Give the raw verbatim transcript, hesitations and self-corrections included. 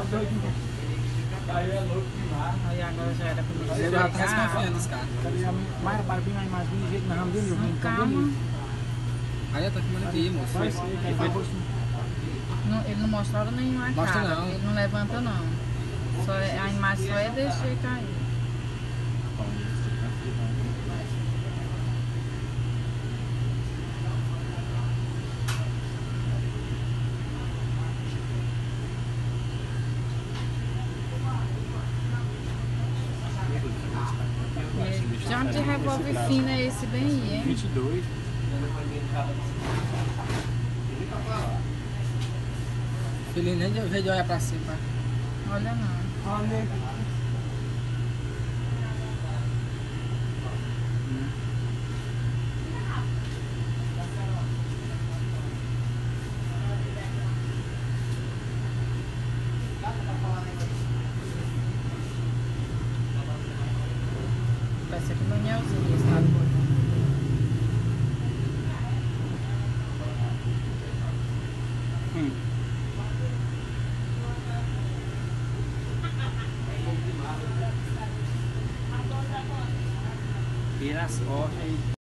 Aí é louco demais. Aí agora já era pra mim. Eu já tava desconfiando dos caras. Mais barbinho, mais mais de jeito, nós vamos dele, vamos Calma. Aí eu tô filmando aqui, moço. Vai ser, que vai por Não, ele não mostra hora nenhuma a Mostra cara. não. Ele não levanta não. Só é, a imagem só é desse jeito aí. Jump de revólver fino é esse bem aí, hein? vinte e dois. Filho, nem de vez de olhar pra cima. Olha não. Olha. Parece que não é o sabe? Hum. Vira as costas e